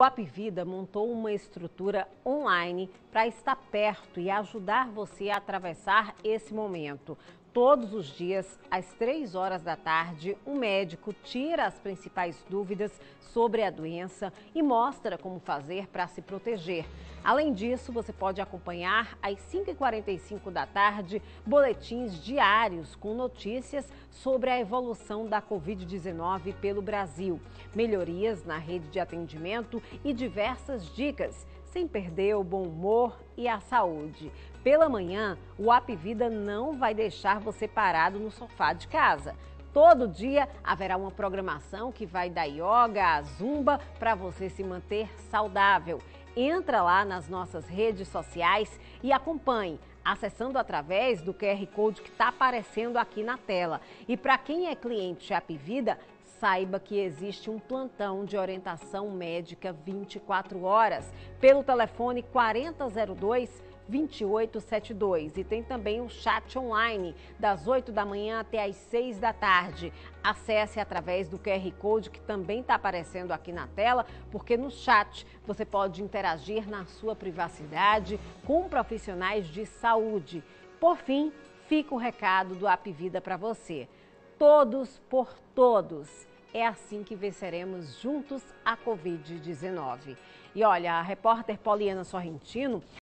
O Apvida montou uma estrutura online para estar perto e ajudar você a atravessar esse momento. Todos os dias, às 3 horas da tarde, um médico tira as principais dúvidas sobre a doença e mostra como fazer para se proteger. Além disso, você pode acompanhar às 5h45 da tarde boletins diários com notícias sobre a evolução da Covid-19 pelo Brasil, melhorias na rede de atendimento e diversas dicas, sem perder o bom humor e a saúde. Pela manhã, o Apvida não vai deixar você parado no sofá de casa. Todo dia haverá uma programação que vai da yoga à zumba para você se manter saudável. Entra lá nas nossas redes sociais e acompanhe, acessando através do QR Code que está aparecendo aqui na tela. E para quem é cliente Apvida, saiba que existe um plantão de orientação médica 24 horas pelo telefone 4002-2872 e tem também um chat online das 8 da manhã até às 6 da tarde. Acesse através do QR Code que também está aparecendo aqui na tela, porque no chat você pode interagir na sua privacidade com profissionais de saúde. Por fim, fica o recado do Apvida para você. Todos por todos. É assim que venceremos juntos a Covid-19. E olha, a repórter Poliana Sorrentino